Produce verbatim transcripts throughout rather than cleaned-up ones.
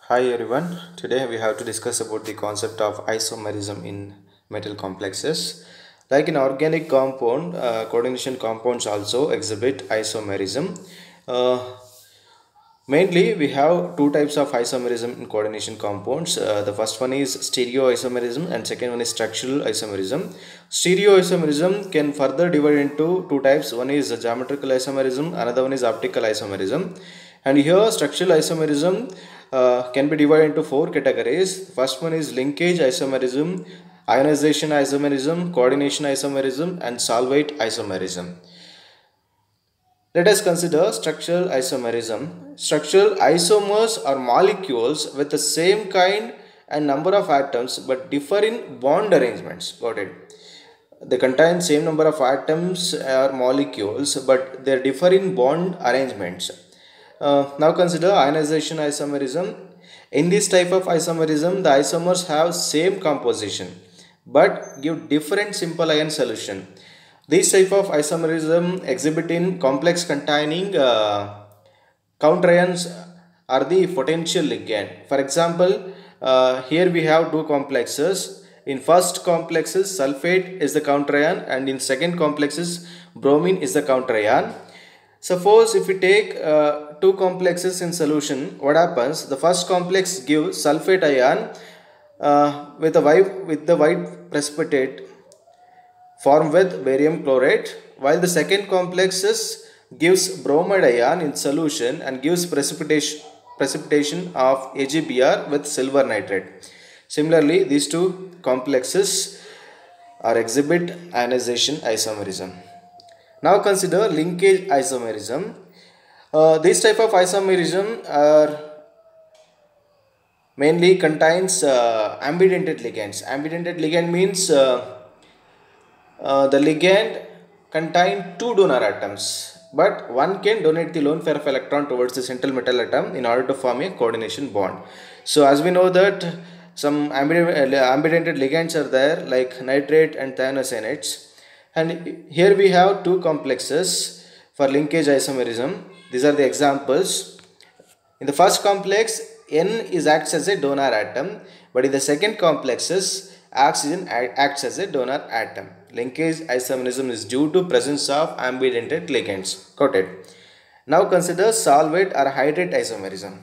Hi everyone. Today we have to discuss about the concept of isomerism in metal complexes. Like in organic compound, uh, coordination compounds also exhibit isomerism. Uh, Mainly, we have two types of isomerism in coordination compounds. Uh, the first one is stereoisomerism and second one is structural isomerism. Stereoisomerism can further divide into two types. One is geometrical isomerism, another one is optical isomerism. And here structural isomerism uh, can be divided into four categories. First one is linkage isomerism, ionization isomerism, coordination isomerism and solvate isomerism. Let us consider structural isomerism. Structural isomers are molecules with the same kind and number of atoms but differ in bond arrangements. Got it? They contain same number of atoms or molecules but they differ in bond arrangements. Uh, now consider ionization isomerism. In this type of isomerism, the isomers have same composition but give different simple ion solution. This type of isomerism exhibit in complex containing uh, counterions are the potential ligand. For example, uh, here we have two complexes. In first complexes, sulfate is the counterion and in second complexes, bromine is the counterion. Suppose if we take uh, two complexes in solution, what happens? The first complex gives sulfate ion uh, with, a white, with the white precipitate formed with barium chlorate, while the second complexes gives bromide ion in solution and gives precipitation, precipitation of A g B r with silver nitrate. Similarly, these two complexes are exhibit ionization isomerism. Now consider linkage isomerism. Uh, this type of isomerism are mainly contains uh, ambidentate ligands. Ambidentate ligand means uh, uh, the ligand contain two donor atoms, but one can donate the lone pair of electron towards the central metal atom in order to form a coordination bond. So as we know that some ambidentate ligands are there like nitrate and thiocyanate, and here we have two complexes for linkage isomerism. These are the examples. In the first complex, N is acts as a donor atom, but in the second complexes, oxygen acts as a donor atom. Linkage isomerism is due to presence of ambidentate ligands. Got it? Now consider solvate or hydrate isomerism.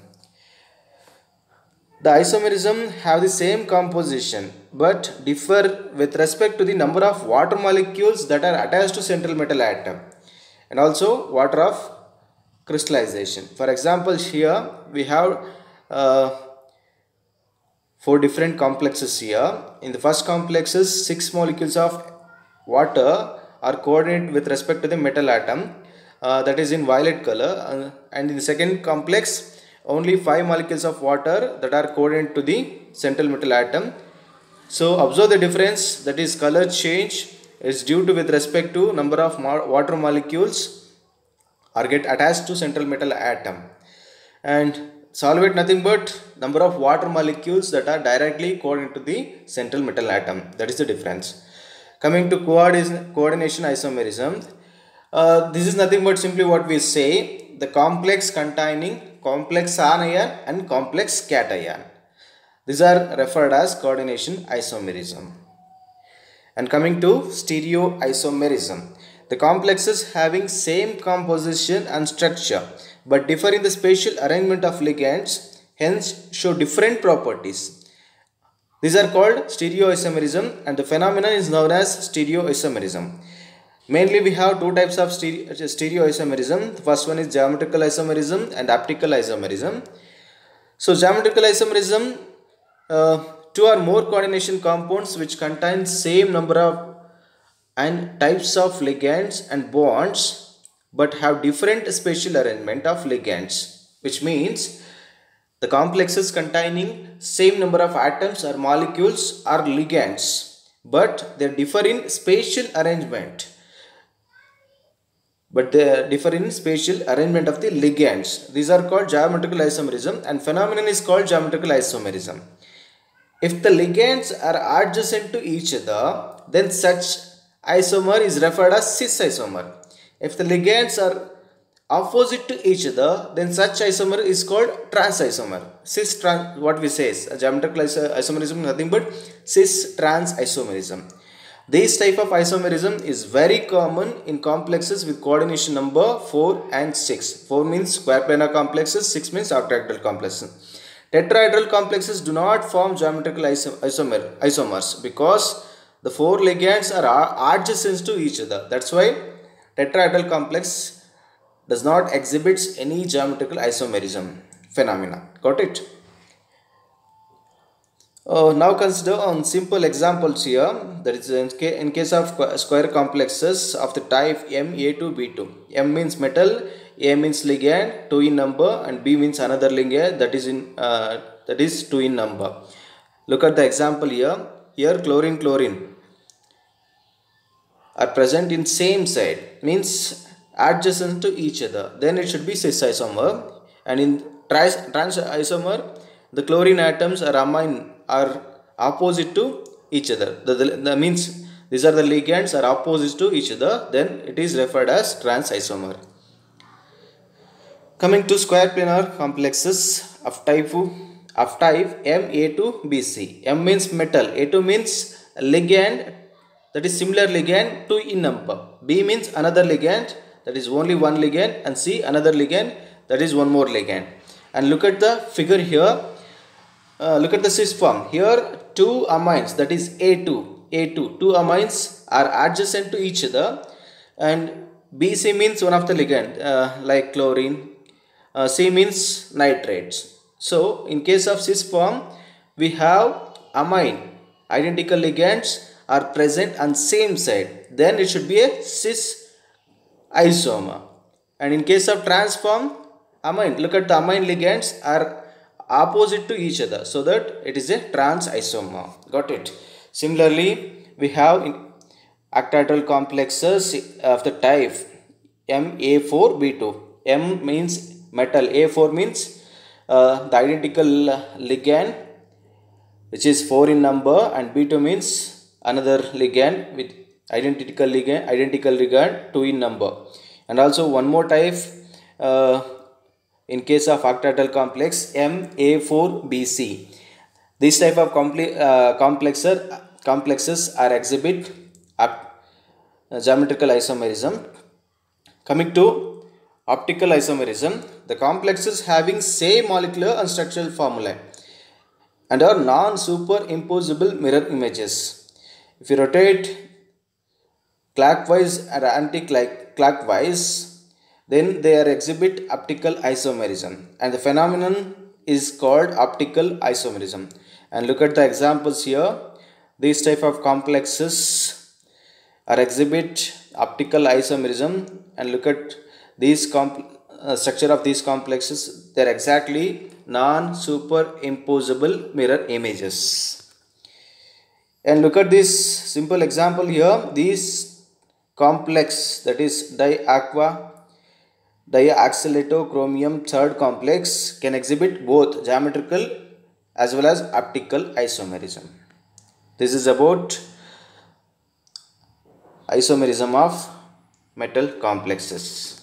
The isomerism have the same composition but differ with respect to the number of water molecules that are attached to central metal atom and also water of crystallization. For example, here we have uh, four different complexes here. In the first complexes, six molecules of water are coordinated with respect to the metal atom, uh, that is in violet color, uh, and in the second complex only five molecules of water that are coordinated to the central metal atom. So observe the difference, that is color change is due to with respect to number of mo water molecules are get attached to central metal atom, and solvate nothing but number of water molecules that are directly coordinated to the central metal atom. That is the difference. Coming to coordination isomerism, uh, this is nothing but simply what we say, the complex containing complex anion and complex cation. These are referred as coordination isomerism. And coming to stereoisomerism, the complexes having same composition and structure but differ in the spatial arrangement of ligands, hence show different properties. These are called stereoisomerism and the phenomenon is known as stereoisomerism. Mainly we have two types of stereoisomerism. The first one is geometrical isomerism and optical isomerism. So geometrical isomerism, uh, two or more coordination compounds which contain same number of and types of ligands and bonds but have different spatial arrangement of ligands, which means the complexes containing same number of atoms or molecules are ligands but they differ in spatial arrangement but they differ in spatial arrangement of the ligands. These are called geometrical isomerism and phenomenon is called geometrical isomerism. If the ligands are adjacent to each other, then such isomer is referred as cis isomer. If the ligands are opposite to each other, then such isomer is called trans isomer. Cis trans, what we say is a geometrical iso isomerism is nothing but cis trans isomerism. This type of isomerism is very common in complexes with coordination number four and six. four means square planar complexes, six means octahedral complexes. Tetrahedral complexes do not form geometrical iso isomer isomers because the four ligands are adjacent to each other. That's why tetrahedral complex does not exhibit any geometrical isomerism phenomena. Got it? Uh, now consider on simple examples here. That is in, ca in case of square complexes of the type M A two B two. M means metal, A means ligand, two in number, and B means another ligand that is in uh, that is two in number. Look at the example here. Here chlorine chlorine are present in same side, means adjacent to each other. Then it should be cis isomer. And in trans, trans isomer, the chlorine atoms are amine are opposite to each other. The, the, the means these are the ligands are opposite to each other. Then it is referred as trans isomer. Coming to square planar complexes of type of type M A two B C. M means metal, A two means ligand, that is similar ligand, two in number. B means another ligand, that is only one ligand, and C another ligand, that is one more ligand. And look at the figure here. Uh, look at the cis form. Here two amines, that is A two, A two, two amines are adjacent to each other, and B C means one of the ligand uh, like chlorine, uh, C means nitrates. So in case of cis form, we have amine, identical ligands are present on same side, then it should be a cis isomer. And in case of trans form, amine, look at the amine ligands are opposite to each other, so that it is a trans isomer. Got it? Similarly, we have in octahedral complexes of the type M A four B two. M means metal, A four means uh, the identical ligand which is four in number, and B two means another ligand with identical ligand, identical ligand two in number. And also one more type uh, in case of octahedral complex M A four B C. This type of comple uh, complexer, complexes are exhibit up, uh, geometrical isomerism. Coming to optical isomerism, the complexes having same molecular and structural formulae and are non-superimposable mirror images. If you rotate clockwise and anti-clockwise, then they are exhibit optical isomerism, and the phenomenon is called optical isomerism. And look at the examples here. These type of complexes are exhibit optical isomerism, and look at these comp uh, structure of these complexes. They are exactly non-superimposable mirror images. And look at this simple example here. This complex, that is diaqua diacylatochromium third complex, can exhibit both geometrical as well as optical isomerism. This is about isomerism of metal complexes.